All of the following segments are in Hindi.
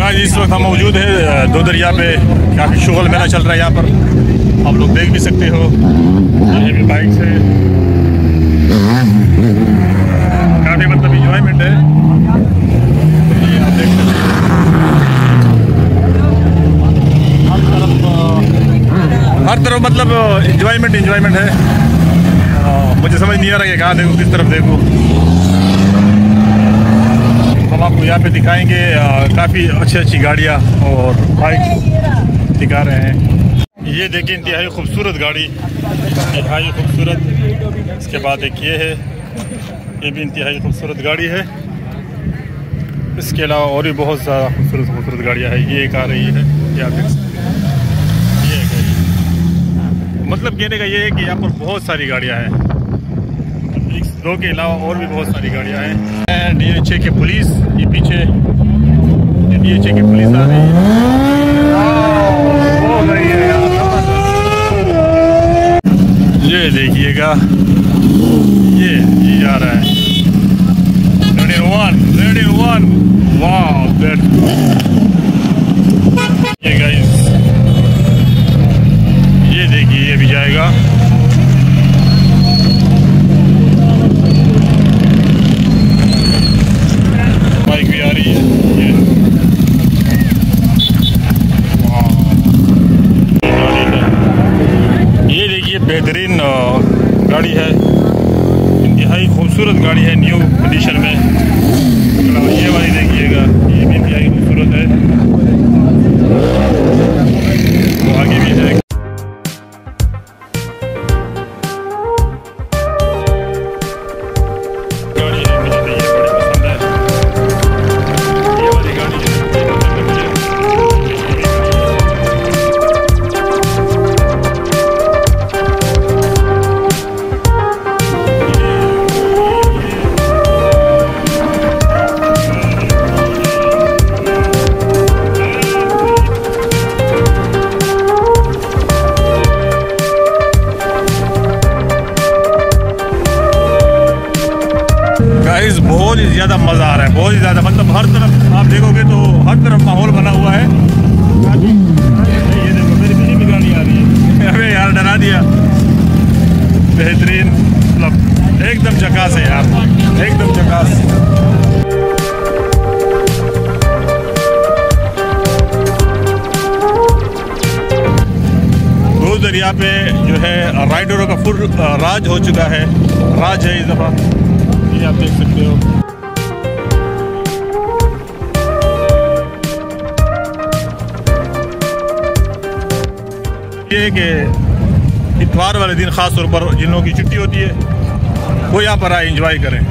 गाइस इस वक्त हम मौजूद है दो दरिया पे। काफ़ी शोगल मेला चल रहा है यहाँ पर, आप लोग देख भी सकते हो। ये भी बाइक से काफ़ी मतलब इंजॉयमेंट है। ये आप देख सकते हो हर तरफ मतलब इंजॉयमेंट है। मुझे समझ नहीं आ रहा है कहाँ देखूँ, किस तरफ देखूँ। हम आपको यहाँ पे दिखाएंगे काफ़ी अच्छी गाड़ियाँ और बाइक दिखा रहे हैं। ये देखिए इंतहाई खूबसूरत गाड़ी, इंतहाई खूबसूरत। इसके बाद एक ये है, ये भी इंतहाई खूबसूरत गाड़ी है। इसके अलावा और भी बहुत ज़्यादा खूबसूरत गाड़ियाँ हैं। ये एक आ रही है, ये आप देख सकते हैं। ये है, मतलब कहने का ये है कि यहाँ पर बहुत सारी गाड़ियाँ हैं, दो के अलावा और भी बहुत सारी गाड़ियाँ हैं। DHA के पुलिस, ये पीछे DHA की पुलिस आ रही है, हो रही है यार। ये देखिएगा, ये जा रहा है। रेडी वन, वाह दैट। ये गाइस, ये देखिए, ये भी जाएगा। बाइक भी आ रही है। ये देखिए बेहतरीन गाड़ी है, इंतहाई खूबसूरत गाड़ी है, न्यू कंडीशन में। ये वाली देखिएगा, ये भी इंतहाई खूबसूरत है। तो आगे भी है। बहुत ही ज़्यादा मज़ा आ रहा है, बहुत ही ज़्यादा। मतलब हर तरफ आप देखोगे तो हर तरफ माहौल बना हुआ है। ये देखो, मेरी पीछे भी गाड़ी आ रही है। अबे यार, डरा दिया। बेहतरीन, मतलब एकदम झकास है यार, एकदम झकास। दो दरिया पे जो है राइडरों का फुल राज हो चुका है, राज है इस दफ़ा। ये आप देख सकते हो। ये कि इतवार वाले दिन ख़ास तौर पर जिन लोगों की छुट्टी होती है वो यहाँ पर आए, एंजॉय करें।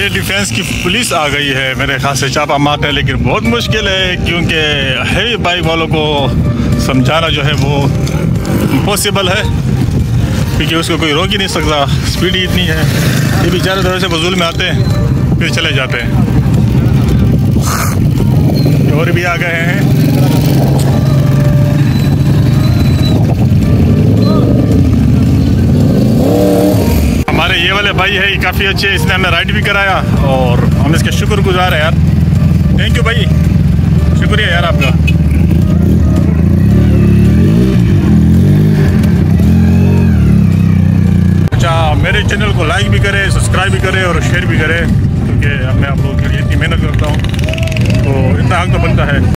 डिफेंस की पुलिस आ गई है मेरे ख्याल से छापा मारने, लेकिन बहुत मुश्किल है क्योंकि हैवी बाइक वालों को समझाना जो है वो इम्पॉसिबल है, क्योंकि उसको कोई रोक ही नहीं सकता, स्पीड ही इतनी है। ये बेचारे थोड़े से वसूल में आते हैं फिर चले जाते हैं। और भी आ गए हैं। हमारे ये वाले भाई है, ये काफ़ी अच्छे, इसने हमें राइड भी कराया और हम इसके शुक्रगुजार हैं यार। थैंक यू भाई, शुक्रिया यार आपका। अच्छा, मेरे चैनल को लाइक भी करें, सब्सक्राइब भी करें और शेयर भी करें, क्योंकि मैं आप लोगों के लिए इतनी मेहनत करता हूँ तो इतना हक तो बनता है।